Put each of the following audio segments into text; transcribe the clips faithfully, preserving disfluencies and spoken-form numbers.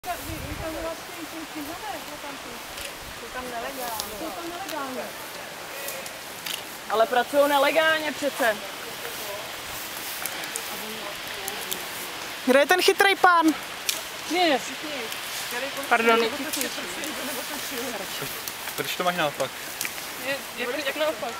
Ale pracují nelegálně přece. Kde je ten chytrý pán? Ne, pardon. Proč to máš naopak? Je, jak, jak naopak?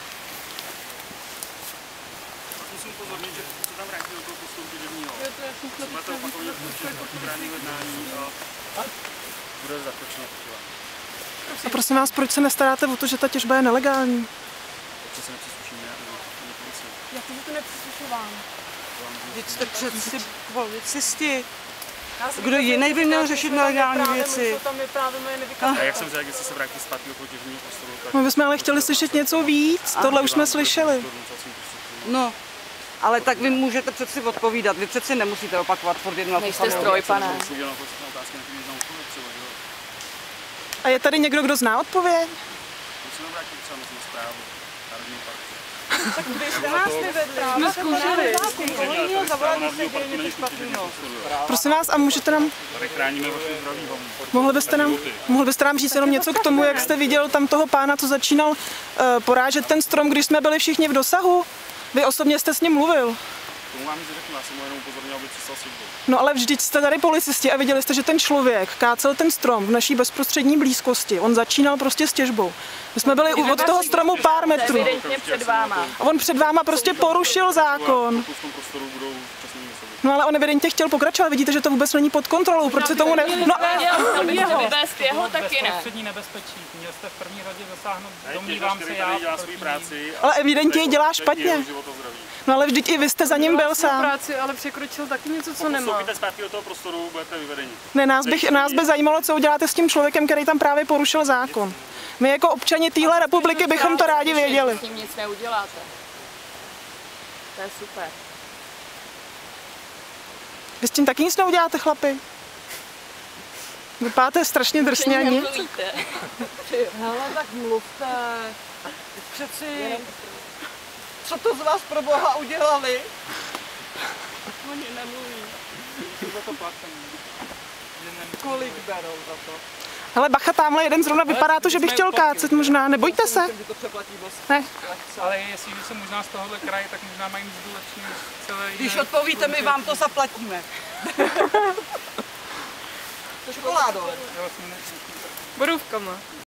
Musím upozornit, že se tam vrátí do toho postupu těžebního. Jsme to opakovaně protiprávního jednání a bude zakročeno pochylání. A prosím vás, proč se nestaráte o to, že ta těžba je nelegální? Protože se nepříslušíme na policii. Jak to, že to nepříslušovám? Vždyť jste přeci policisti. Kdo jiný by měl řešit nelegální věci? A jak jsem řekl, jestli se vrátí zpátky do toho těžebního prostoru, tak... My bychom ale chtěli slyšet něco víc, tohle už jsme slyšeli. No, ale tak vy můžete přeci odpovídat, vy přeci nemusíte opakovat furt jednu a tu Nejste samou stroj, věc. pane. A je tady někdo, kdo zná odpověď? Musíme vrátit třeba na správu Národního parku. Tak vy jste nás nevedli, jsme zkoušeli. Kolejního zavolání se děje něco špatného. Prosím vás, a můžete nám, Tady chráníme vaše zdraví. mohli byste nám, mohli byste nám říct jenom něco k tomu, jak jste viděl tam toho pána, co začínal uh, porážet ten strom, když jsme byli všichni v dosahu? Vy osobně jste s ním mluvil. Tomu vám nic řeknu, já jsem mu jenom upozornil, aby přestal službu. No ale vždyť jste tady policisti a viděli jste, že ten člověk kácel ten strom v naší bezprostřední blízkosti. On začínal prostě s těžbou. My jsme byli od toho stromu pár metrů. Evidentně před váma. A on před váma prostě porušil zákon. V tom prostoru budou časní osoby. No ale on evidentně chtěl pokračovat. Vidíte, že to vůbec není pod kontrolou. Proč se tomu ne... No, Chtěl bych to vyvést jeho, taky ne. Bezprostřední nebezpečí. Měl jste v první řadě zasáhnout, Hej, domnívám těžař, se který já. tady dělá svou práci. ale evidentně ji dělá špatně. No ale vždyť i vy jste za ním byl sám. Práci, ale překročil taky něco, co nemá. Postoupíte zpátky do toho prostoru, budete vyvedeni. Ne, nás, bych, nás by zajímalo, co uděláte s tím člověkem, který tam právě porušil zákon. My jako občani téhle republiky bychom to rádi věděli. S ním nic neuděláte. To je super. Vy s tím taky nic neuděláte, chlapi? Vypadáte strašně drsně a nic. Hele, tak mluvte. Přeci, co to z vás pro Boha udělali? Oni nemluví. Za to placení. Kolik berou za to? Hele, bacha, tamhle jeden zrovna vypadá to, že by chtěl kácet možná. Nebojte se. Že to přeplatí dost. Ne. Ale jestliže jsou možná z tohohle kraje, tak možná mají mzdu lepší než celé Když odpovíte, my vám to zaplatíme. Čokoládou. Borůvkama.